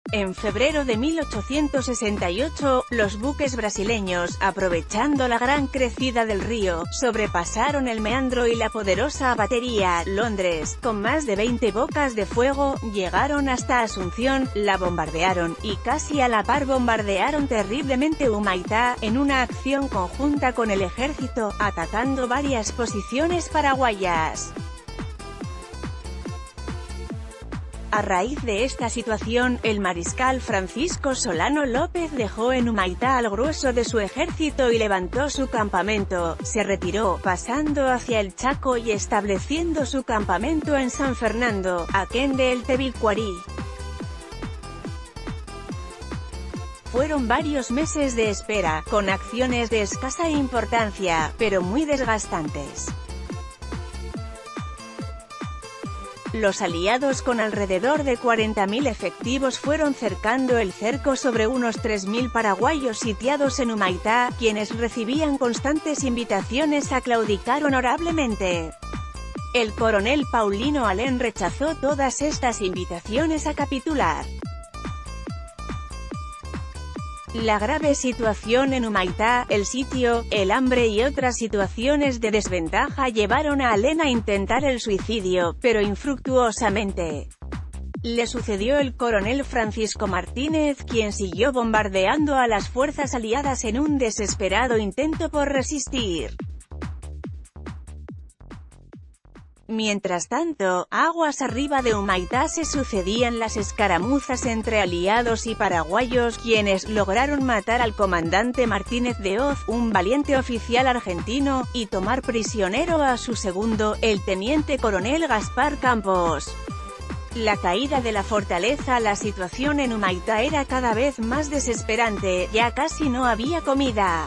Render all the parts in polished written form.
En febrero de 1868, los buques brasileños, aprovechando la gran crecida del río, sobrepasaron el meandro y la poderosa batería Londres, con más de 20 bocas de fuego, llegaron hasta Asunción, la bombardearon, y casi a la par bombardearon terriblemente Humaitá, en una acción conjunta con el ejército, atacando varias posiciones paraguayas. A raíz de esta situación, el mariscal Francisco Solano López dejó en Humaitá al grueso de su ejército y levantó su campamento. Se retiró, pasando hacia el Chaco y estableciendo su campamento en San Fernando, aquén del Tevilcuarí. Fueron varios meses de espera, con acciones de escasa importancia, pero muy desgastantes. Los aliados, con alrededor de 40.000 efectivos, fueron cercando el cerco sobre unos 3.000 paraguayos sitiados en Humaitá, quienes recibían constantes invitaciones a claudicar honorablemente. El coronel Paulino Alén rechazó todas estas invitaciones a capitular. La grave situación en Humaitá, el sitio, el hambre y otras situaciones de desventaja llevaron a Alén a intentar el suicidio, pero infructuosamente. Le sucedió el coronel Francisco Martínez, quien siguió bombardeando a las fuerzas aliadas en un desesperado intento por resistir. Mientras tanto, aguas arriba de Humaitá se sucedían las escaramuzas entre aliados y paraguayos, quienes lograron matar al comandante Martínez de Hoz, un valiente oficial argentino, y tomar prisionero a su segundo, el teniente coronel Gaspar Campos. La caída de la fortaleza. La situación en Humaitá era cada vez más desesperante, ya casi no había comida.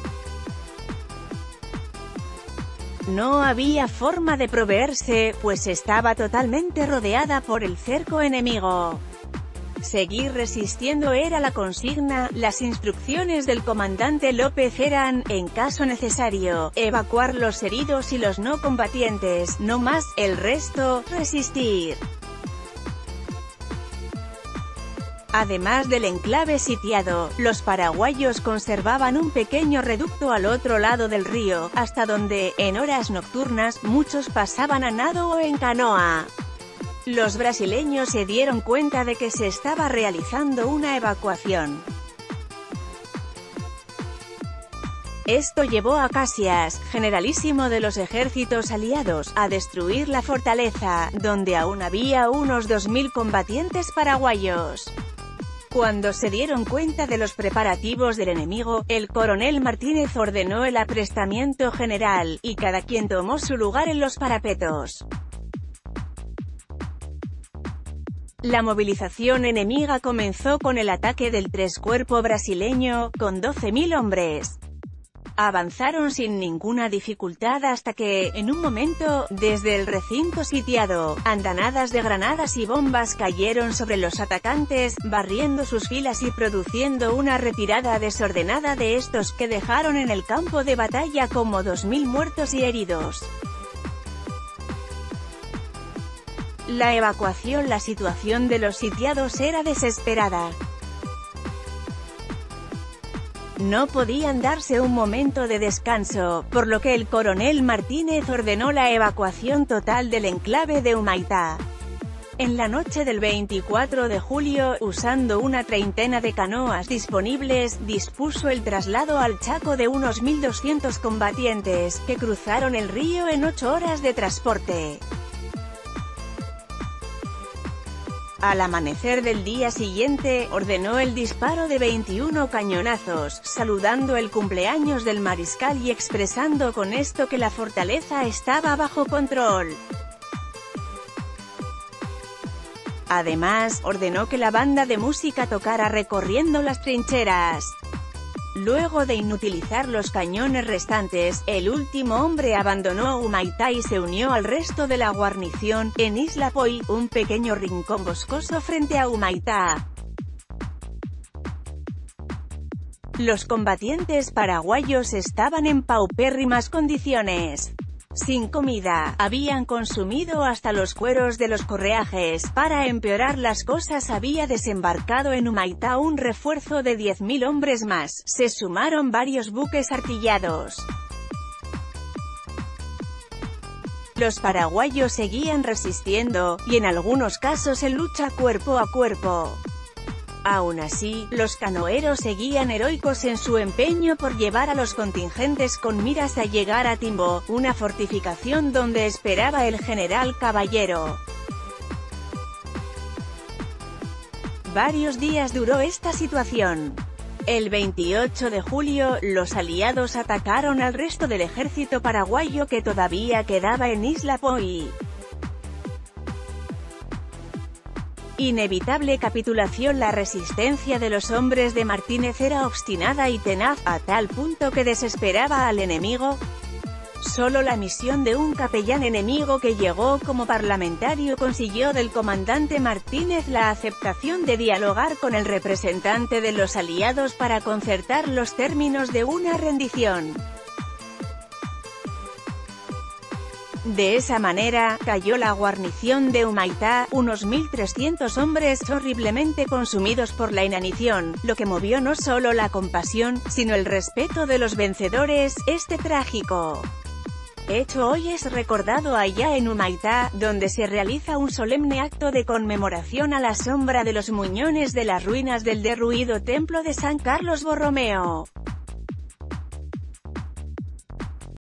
No había forma de proveerse, pues estaba totalmente rodeada por el cerco enemigo. Seguir resistiendo era la consigna. Las instrucciones del comandante López eran, en caso necesario, evacuar los heridos y los no combatientes, no más, el resto, resistir. Además del enclave sitiado, los paraguayos conservaban un pequeño reducto al otro lado del río, hasta donde, en horas nocturnas, muchos pasaban a nado o en canoa. Los brasileños se dieron cuenta de que se estaba realizando una evacuación. Esto llevó a Caxias, generalísimo de los ejércitos aliados, a destruir la fortaleza, donde aún había unos 2.000 combatientes paraguayos. Cuando se dieron cuenta de los preparativos del enemigo, el coronel Martínez ordenó el aprestamiento general, y cada quien tomó su lugar en los parapetos. La movilización enemiga comenzó con el ataque del Tres Cuerpo brasileño, con 12.000 hombres. Avanzaron sin ninguna dificultad hasta que, en un momento, desde el recinto sitiado, andanadas de granadas y bombas cayeron sobre los atacantes, barriendo sus filas y produciendo una retirada desordenada de estos que dejaron en el campo de batalla como 2.000 muertos y heridos. La evacuación. La situación de los sitiados era desesperada. No podían darse un momento de descanso, por lo que el coronel Martínez ordenó la evacuación total del enclave de Humaitá. En la noche del 24 de julio, usando una treintena de canoas disponibles, dispuso el traslado al Chaco de unos 1.200 combatientes, que cruzaron el río en 8 horas de transporte. Al amanecer del día siguiente, ordenó el disparo de 21 cañonazos, saludando el cumpleaños del mariscal y expresando con esto que la fortaleza estaba bajo control. Además, ordenó que la banda de música tocara recorriendo las trincheras. Luego de inutilizar los cañones restantes, el último hombre abandonó Humaitá y se unió al resto de la guarnición, en Isla Poi, un pequeño rincón boscoso frente a Humaitá. Los combatientes paraguayos estaban en paupérrimas condiciones. sin comida, habían consumido hasta los cueros de los correajes. Para empeorar las cosas había desembarcado en Humaitá un refuerzo de 10.000 hombres más, se sumaron varios buques artillados. Los paraguayos seguían resistiendo, y en algunos casos en lucha cuerpo a cuerpo. Aún así, los canoeros seguían heroicos en su empeño por llevar a los contingentes con miras a llegar a Timbo, una fortificación donde esperaba el general Caballero. Varios días duró esta situación. El 28 de julio, los aliados atacaron al resto del ejército paraguayo que todavía quedaba en Isla Poi. Inevitable capitulación. La resistencia de los hombres de Martínez era obstinada y tenaz, a tal punto que desesperaba al enemigo. Solo la misión de un capellán enemigo que llegó como parlamentario consiguió del comandante Martínez la aceptación de dialogar con el representante de los aliados para concertar los términos de una rendición. De esa manera, cayó la guarnición de Humaitá, unos 1.300 hombres horriblemente consumidos por la inanición, lo que movió no solo la compasión, sino el respeto de los vencedores. Este trágico hecho hoy es recordado allá en Humaitá, donde se realiza un solemne acto de conmemoración a la sombra de los muñones de las ruinas del derruido templo de San Carlos Borromeo.